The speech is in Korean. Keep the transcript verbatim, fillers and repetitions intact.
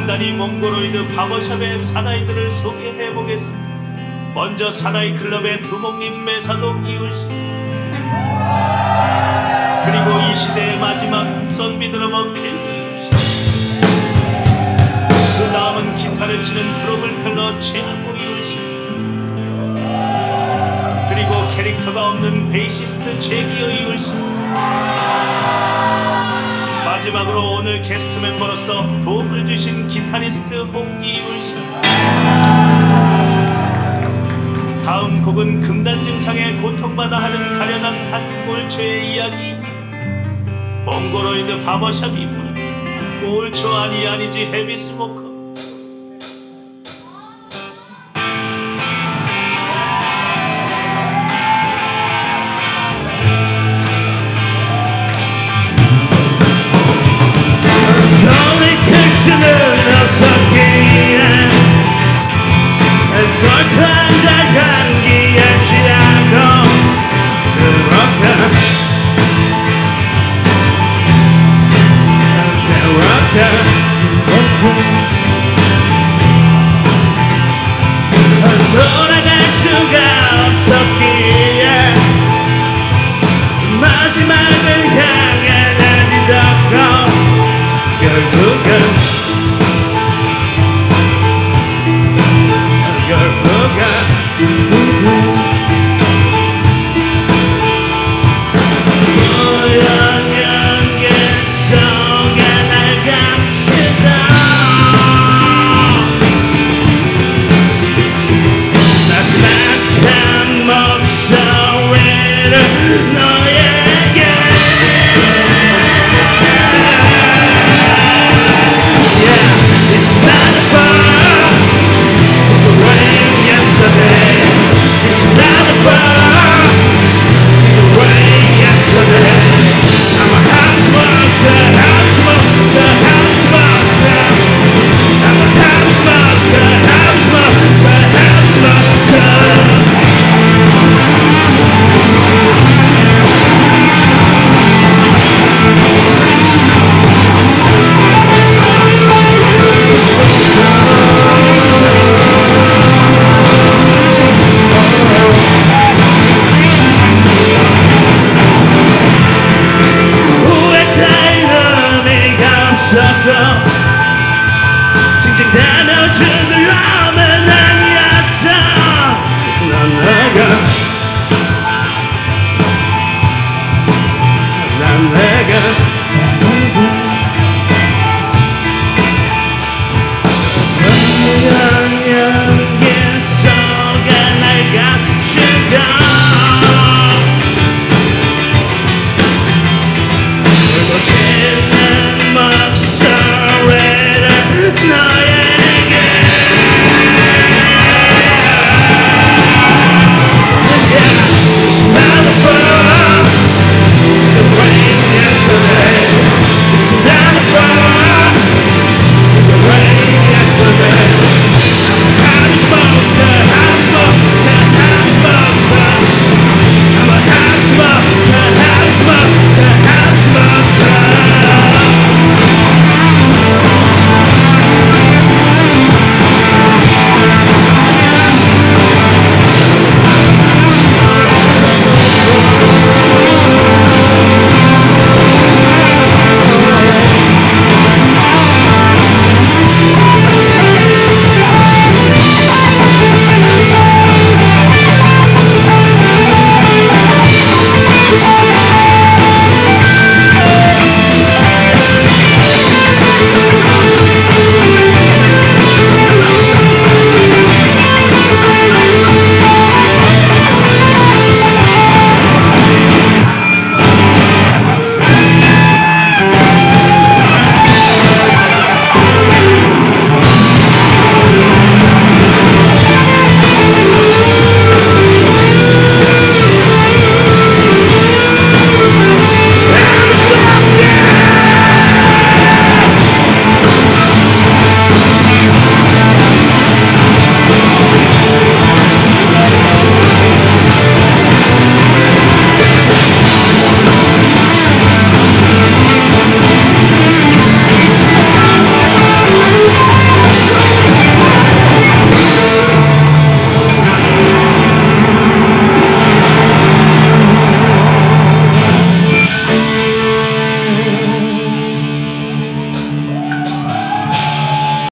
간단히 몽골로이드 바버샵의 사나이들을 소개해보겠습니다. 먼저 사나이 클럽의 두목님 매사동 이웃씨, 그리고 이 시대의 마지막 선비 드러머 필드 이웃씨, 그 다음은 기타를 치는 프로글펠러 최한구 이웃씨, 그리고 캐릭터가 없는 베이시스트 최기어 이웃씨, 마지막으로 오늘 게스트 멤버로서 도움을 주신 기타리스트 홍기 이웃씨. 다음 곡은 금단 증상에 고통받아 하는 가련한 한 꼴초의 이야기입니다. 몽골로이드 바버샵이 부릅니다. 꼴초 아니 아니지 헤비스모커. 돌이킬 수는 없었기에 꼴초한 자 향기에 취하고 그렇게 돌아갈 수가 없었기에 마지막을 향해 내딛었고 결국은 결국은